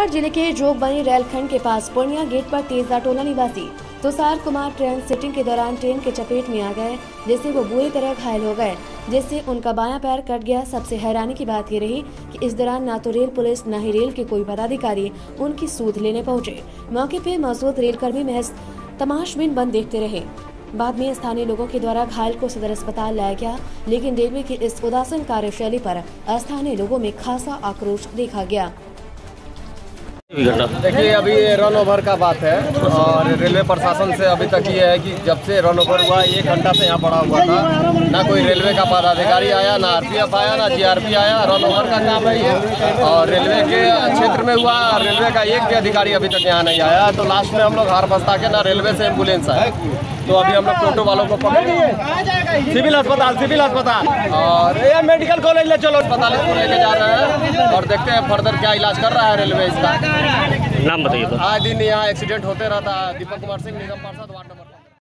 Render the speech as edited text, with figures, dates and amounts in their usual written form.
बालाघाट जिले के जोगबनी रेलखंड के पास पूर्णिया गेट पर तेजा टोला निवासी तुषार कुमार ट्रेन सिटिंग के दौरान ट्रेन के चपेट में आ गए, जिससे वो बुरी तरह घायल हो गए, जिससे उनका बायां पैर कट गया। सबसे हैरानी की बात ये रही कि इस दौरान न तो रेल पुलिस न ही रेल के कोई पदाधिकारी उनकी सूध लेने पहुंचे। मौके पर मौजूद रेलकर्मी महज तमाशबीन बंद देखते रहे। बाद में स्थानीय लोगों के द्वारा घायल को सदर अस्पताल लाया गया, लेकिन रेलवे की इस उदासीन कार्यशैली पर स्थानीय लोगों में खासा आक्रोश देखा गया। देखिए, अभी रन ओवर का बात है और रेलवे प्रशासन से अभी तक ये है कि जब से रन ओवर हुआ 1 घंटा से यहाँ पड़ा हुआ था, ना कोई रेलवे का पदाधिकारी आया, ना आरपीएफ आया, ना जीआरपी आया। रन ओवर का काम है ये और रेलवे के क्षेत्र में हुआ। रेलवे का एक भी अधिकारी अभी तक यहाँ नहीं आया। तो लास्ट में हम लोग हार बस्ता के ना रेलवे से एम्बुलेंस आए, तो अभी हम लोग टोटो वालों को पकड़े सिविल अस्पताल और ये मेडिकल कॉलेज ले चलो, अस्पताल को लेके जा रहे हैं और देखते हैं फर्दर क्या इलाज कर रहा है रेलवे इसका। नाम बताइए। आए दिन यहाँ एक्सीडेंट होते रहता है। दीपक कुमार सिंह, निगम पार्षद, वार्ड नंबर